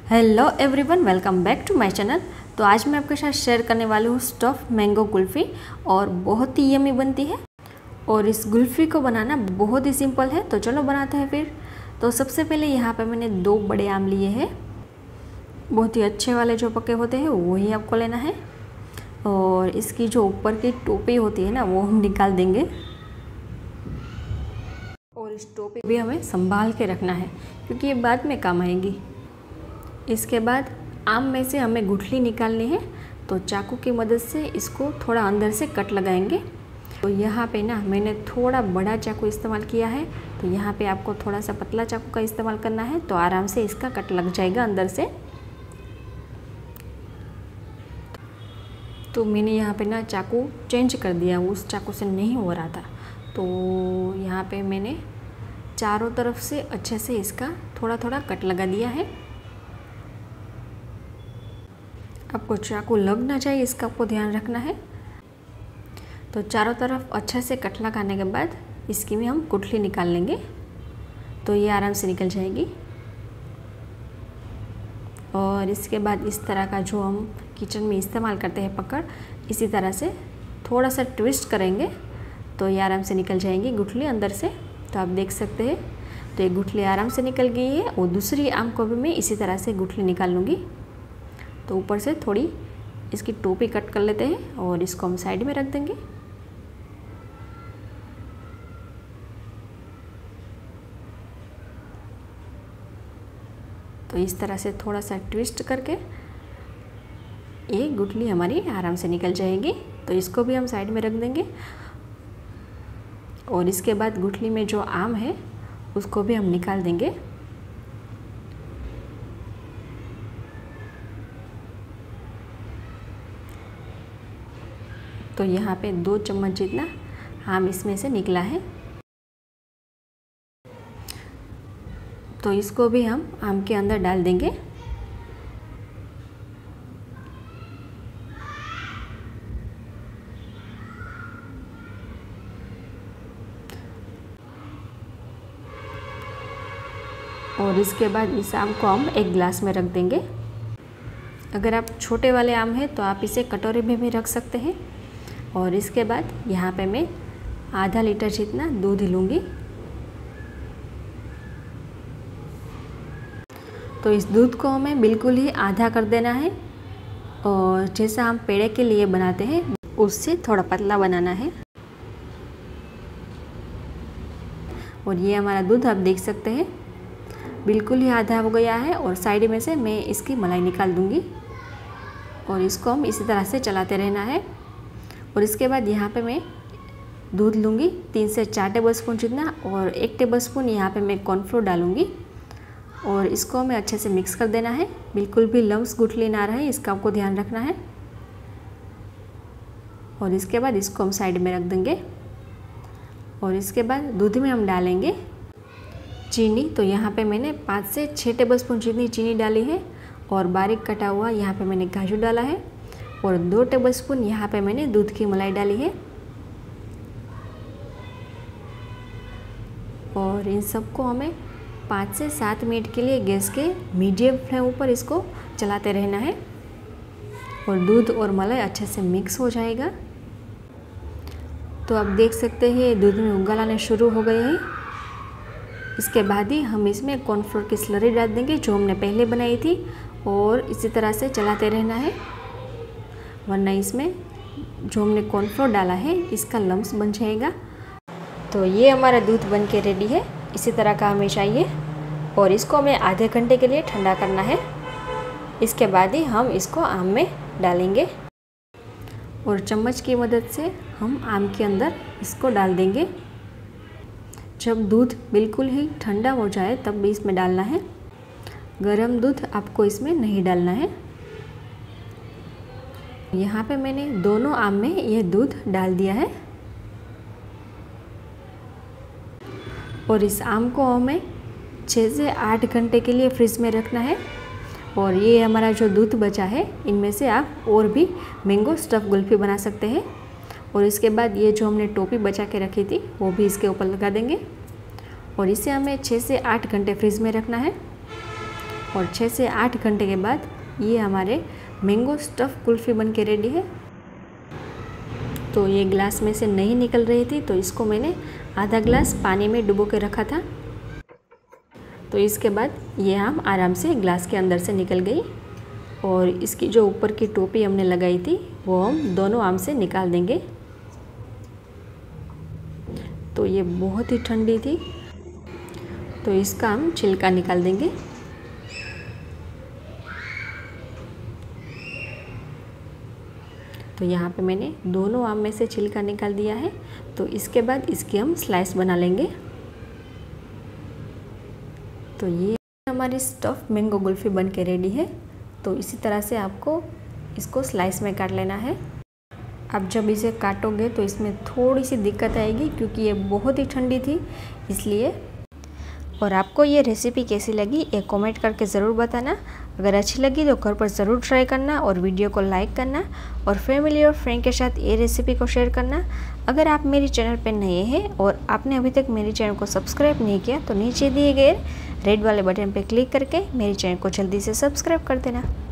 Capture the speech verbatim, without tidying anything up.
Hello everyone, welcome back to my channel. तो आज मैं आपके साथ शेयर करने वाली हूँ स्टफ़ मैंगो कुल्फ़ी और बहुत ही यमी बनती है। और इस कुल्फ़ी को बनाना बहुत ही सिंपल है, तो चलो बनाते हैं फिर। तो सबसे पहले यहाँ पे मैंने दो बड़े आम लिए हैं। बहुत ही अच्छे वाले जो पके होते हैं वही आपको लेना है। और इसकी जो ऊपर की टोपी होती है ना, वो हम निकाल देंगे। और इस टोपी भी हमें संभाल के रखना है क्योंकि ये बाद में काम आएगी। इसके बाद आम में से हमें गुठली निकालनी है, तो चाकू की मदद से इसको थोड़ा अंदर से कट लगाएंगे। तो यहाँ पे ना मैंने थोड़ा बड़ा चाकू इस्तेमाल किया है, तो यहाँ पे आपको थोड़ा सा पतला चाकू का इस्तेमाल करना है, तो आराम से इसका कट लग जाएगा अंदर से। तो मैंने यहाँ पे ना चाकू चेंज कर दिया, उस चाकू से नहीं हो रहा था। तो यहाँ पे मैंने चारों तरफ से अच्छे से इसका थोड़ा थोड़ा कट लगा दिया है। आपको चाकू लग ना चाहिए, इसका आपको ध्यान रखना है। तो चारों तरफ अच्छे से कट लगाने के बाद इसकी भी हम गुठली निकाल लेंगे, तो ये आराम से निकल जाएगी। और इसके बाद इस तरह का जो हम किचन में इस्तेमाल करते हैं पकड़, इसी तरह से थोड़ा सा ट्विस्ट करेंगे तो ये आराम से निकल जाएगी गुठली अंदर से। तो आप देख सकते हैं, तो ये गुठली आराम से निकल गई है। और दूसरी आम को भी मैं इसी तरह से गुठली निकाल लूँगी। तो ऊपर से थोड़ी इसकी टोपी कट कर लेते हैं और इसको हम साइड में रख देंगे। तो इस तरह से थोड़ा सा ट्विस्ट करके ये गुठली हमारी आराम से निकल जाएगी। तो इसको भी हम साइड में रख देंगे। और इसके बाद गुठली में जो आम है उसको भी हम निकाल देंगे। तो यहाँ पे दो चम्मच जितना आम इसमें से निकला है, तो इसको भी हम आम के अंदर डाल देंगे। और इसके बाद इस आम को हम एक गिलास में रख देंगे। अगर आप छोटे वाले आम हैं तो आप इसे कटोरी में भी रख सकते हैं। और इसके बाद यहाँ पे मैं आधा लीटर जितना दूध लूँगी। तो इस दूध को हमें बिल्कुल ही आधा कर देना है। और जैसा हम पेड़े के लिए बनाते हैं उससे थोड़ा पतला बनाना है। और ये हमारा दूध आप देख सकते हैं बिल्कुल ही आधा हो गया है। और साइड में से मैं इसकी मलाई निकाल दूँगी और इसको हम इसी तरह से चलाते रहना है। और इसके बाद यहाँ पे मैं दूध लूँगी तीन से चार टेबलस्पून जितना, और एक टेबलस्पून यहाँ पे मैं कॉर्नफ्लोर डालूँगी। और इसको हमें अच्छे से मिक्स कर देना है, बिल्कुल भी लम्स गुठली ना रहे, इसका आपको ध्यान रखना है। और इसके बाद इसको हम साइड में रख देंगे। और इसके बाद दूध में हम डालेंगे चीनी। तो यहाँ पे मैंने पाँच से छः टेबलस्पून जितनी चीनी डाली है। और बारीक कटा हुआ यहाँ पे मैंने काजू डाला है। और दो टेबलस्पून यहाँ पे मैंने दूध की मलाई डाली है। और इन सबको हमें पाँच से सात मिनट के लिए गैस के मीडियम फ्लेम पर इसको चलाते रहना है। और दूध और मलाई अच्छे से मिक्स हो जाएगा। तो आप देख सकते हैं दूध में उबाल आने शुरू हो गए हैं। इसके बाद ही हम इसमें कॉर्नफ्लोर की स्लरी डाल देंगे जो हमने पहले बनाई थी। और इसी तरह से चलाते रहना है, वरना इसमें जो हमने कॉर्नफ्लोर डाला है इसका लम्स बन जाएगा। तो ये हमारा दूध बन के रेडी है, इसी तरह का हमें चाहिए। और इसको हमें आधे घंटे के लिए ठंडा करना है। इसके बाद ही हम इसको आम में डालेंगे। और चम्मच की मदद से हम आम के अंदर इसको डाल देंगे। जब दूध बिल्कुल ही ठंडा हो जाए तब भी इसमें डालना है, गरम दूध आपको इसमें नहीं डालना है। यहाँ पे मैंने दोनों आम में ये दूध डाल दिया है। और इस आम को हमें छः से आठ घंटे के लिए फ्रिज में रखना है। और ये हमारा जो दूध बचा है इनमें से आप और भी मैंगो स्टफ़ कुल्फ़ी बना सकते हैं। और इसके बाद ये जो हमने टोपी बचा के रखी थी वो भी इसके ऊपर लगा देंगे। और इसे हमें छः से आठ घंटे फ्रिज में रखना है। और छः से आठ घंटे के बाद ये हमारे मैंगो स्टफ़ कुल्फ़ी बन के रेडी है। तो ये ग्लास में से नहीं निकल रही थी, तो इसको मैंने आधा ग्लास पानी में डुबो के रखा था। तो इसके बाद ये आम आराम से ग्लास के अंदर से निकल गई और इसकी जो ऊपर की टोपी हमने लगाई थी वो हम दोनों आम से निकाल देंगे। तो ये बहुत ही ठंडी थी, तो इसका हम छिलका निकाल देंगे। तो यहाँ पे मैंने दोनों आम में से छिलका निकाल दिया है। तो इसके बाद इसकी हम स्लाइस बना लेंगे। तो ये हमारी स्टफ़ मैंगो कुल्फ़ी बन के रेडी है। तो इसी तरह से आपको इसको स्लाइस में काट लेना है। आप जब इसे काटोगे तो इसमें थोड़ी सी दिक्कत आएगी क्योंकि ये बहुत ही ठंडी थी इसलिए। और आपको ये रेसिपी कैसी लगी ये कमेंट करके ज़रूर बताना। अगर अच्छी लगी तो घर पर ज़रूर ट्राई करना और वीडियो को लाइक करना और फैमिली और फ्रेंड के साथ ये रेसिपी को शेयर करना। अगर आप मेरी चैनल पर नए हैं और आपने अभी तक मेरे चैनल को सब्सक्राइब नहीं किया तो नीचे दिए गए रेड वाले बटन पर क्लिक करके मेरे चैनल को जल्दी से सब्सक्राइब कर देना।